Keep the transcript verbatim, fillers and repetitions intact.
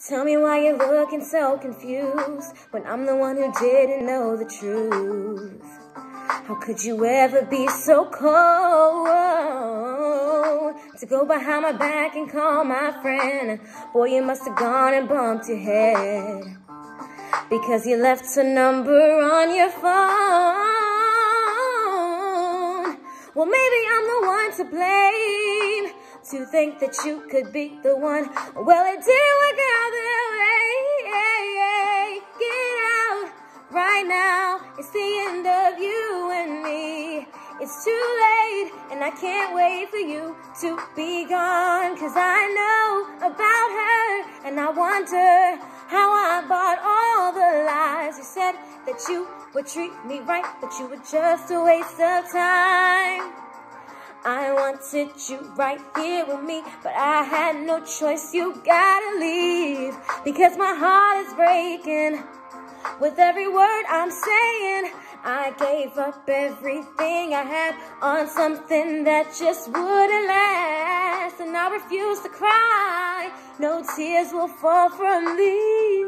Tell me why you're looking so confused when I'm the one who didn't know the truth. How could you ever be so cold to go behind my back and call my friend? Boy, you must have gone and bumped your head because you left a number on your phone. Well, maybe I'm the one to blame, to think that you could be the one. Well, it didn't work out that way. Get out right now. It's the end of you and me. It's too late, and I can't wait for you to be gone. Cause I know about her, and I wonder how I bought all the lies. You said that you would treat me right, but you were just a waste of time. I wanted you right here with me, but I had no choice. You gotta leave, because my heart is breaking with every word I'm saying. I gave up everything I had on something that just wouldn't last, and I refuse to cry. No tears will fall from me.